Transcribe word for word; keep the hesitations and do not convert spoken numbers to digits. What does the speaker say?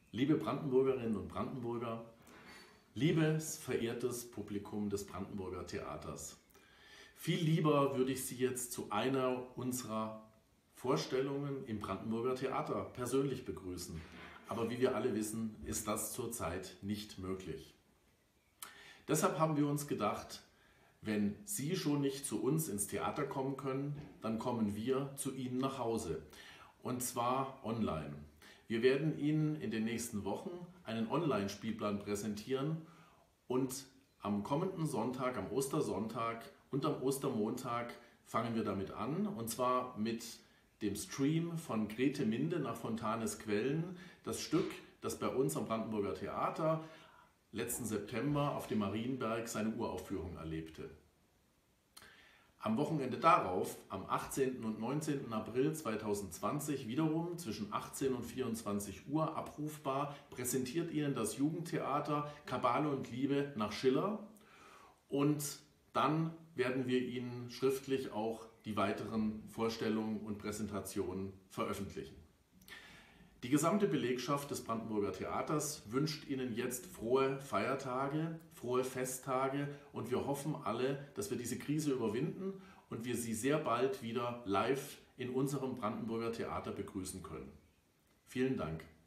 Liebe Brandenburgerinnen und Brandenburger, liebes verehrtes Publikum des Brandenburger Theaters, viel lieber würde ich Sie jetzt zu einer unserer Vorstellungen im Brandenburger Theater persönlich begrüßen. Aber wie wir alle wissen, ist das zurzeit nicht möglich. Deshalb haben wir uns gedacht, wenn Sie schon nicht zu uns ins Theater kommen können, dann kommen wir zu Ihnen nach Hause. Und zwar online. Wir werden Ihnen in den nächsten Wochen einen Online-Spielplan präsentieren und am kommenden Sonntag, am Ostersonntag und am Ostermontag fangen wir damit an. Und zwar mit dem Stream von Grete Minde nach Fontanes Quellen. Das Stück, das bei uns am Brandenburger Theater letzten September auf dem Marienberg seine Uraufführung erlebte. Am Wochenende darauf, am achtzehnten und neunzehnten April zweitausendzwanzig, wiederum zwischen achtzehn und vierundzwanzig Uhr abrufbar, präsentiert Ihnen das Jugendtheater Kabale und Liebe nach Schiller. Und dann werden wir Ihnen schriftlich auch die weiteren Vorstellungen und Präsentationen veröffentlichen. Die gesamte Belegschaft des Brandenburger Theaters wünscht Ihnen jetzt frohe Feiertage, frohe Festtage und wir hoffen alle, dass wir diese Krise überwinden und wir Sie sehr bald wieder live in unserem Brandenburger Theater begrüßen können. Vielen Dank.